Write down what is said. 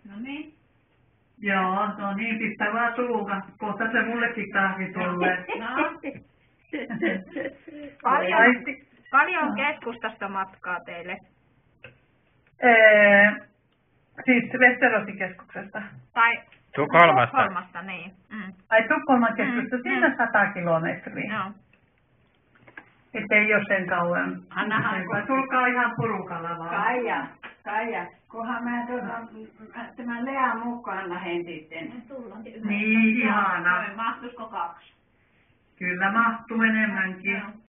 No niin. Joo, no niin, pistä vaan suuka. Kohta se mullekin kahvi tulee. No. Paljon keskustasta matkaa teille? Siis Westerosin-keskuksesta. Tai Tukholmasta, niin. Ai Tukholman keskusta, siinä 100 kilometriä. Joo. Että ei ole sen kauan. Annahan. Tulkaa ihan porukalla vaan. Kaija, kunhan mä tämän Lean mukaan lähden sitten. Niin, ihana. Mahtuisiko 2? Kyllä mahtuu enemmänkin. Joo.